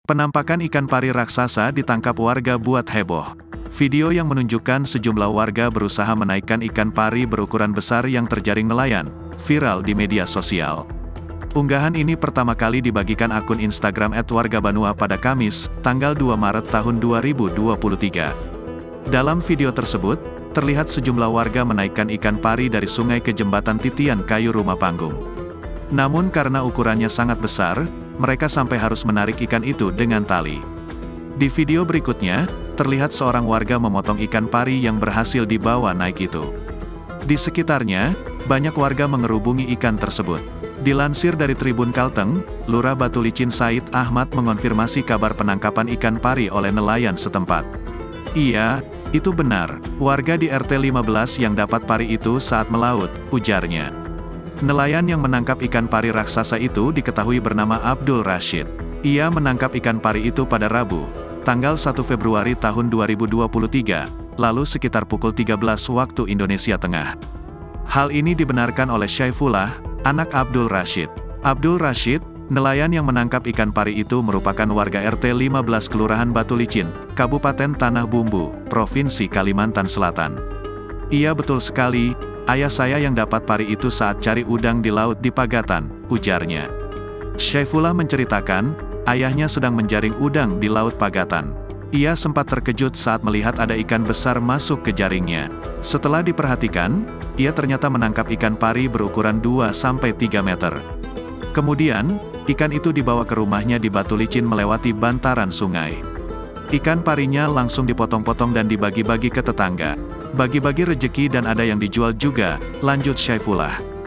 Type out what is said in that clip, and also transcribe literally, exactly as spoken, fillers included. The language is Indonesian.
Penampakan ikan pari raksasa ditangkap warga buat heboh. Video yang menunjukkan sejumlah warga berusaha menaikkan ikan pari berukuran besar yang terjaring nelayan, viral di media sosial. Unggahan ini pertama kali dibagikan akun Instagram et warga banua pada Kamis, tanggal dua Maret tahun dua ribu dua puluh tiga. Dalam video tersebut, terlihat sejumlah warga menaikkan ikan pari dari sungai ke jembatan titian kayu rumah panggung. Namun karena ukurannya sangat besar, mereka sampai harus menarik ikan itu dengan tali. Di video berikutnya, terlihat seorang warga memotong ikan pari yang berhasil dibawa naik itu. Di sekitarnya, banyak warga mengerubungi ikan tersebut. Dilansir dari Tribun Kalteng, Lurah Batu Licin Said Ahmad mengonfirmasi kabar penangkapan ikan pari oleh nelayan setempat. Iya, itu benar, warga di R T lima belas yang dapat pari itu saat melaut, ujarnya. Nelayan yang menangkap ikan pari raksasa itu diketahui bernama Abdul Rashid. Ia menangkap ikan pari itu pada Rabu, tanggal satu Februari tahun dua ribu dua puluh tiga, lalu sekitar pukul tiga belas waktu Indonesia Tengah. Hal ini dibenarkan oleh Syaifullah, anak Abdul Rashid. Abdul Rashid, nelayan yang menangkap ikan pari itu merupakan warga R T lima belas Kelurahan Batu Licin, Kabupaten Tanah Bumbu, Provinsi Kalimantan Selatan. Iya betul sekali, ayah saya yang dapat pari itu saat cari udang di laut di Pagatan, ujarnya. Syaifullah menceritakan, ayahnya sedang menjaring udang di Laut Pagatan. Ia sempat terkejut saat melihat ada ikan besar masuk ke jaringnya. Setelah diperhatikan, ia ternyata menangkap ikan pari berukuran dua sampai tiga meter. Kemudian, ikan itu dibawa ke rumahnya di Batu Licin melewati bantaran sungai. Ikan parinya langsung dipotong-potong dan dibagi-bagi ke tetangga. Bagi-bagi rejeki dan ada yang dijual juga, lanjut Syaifullah.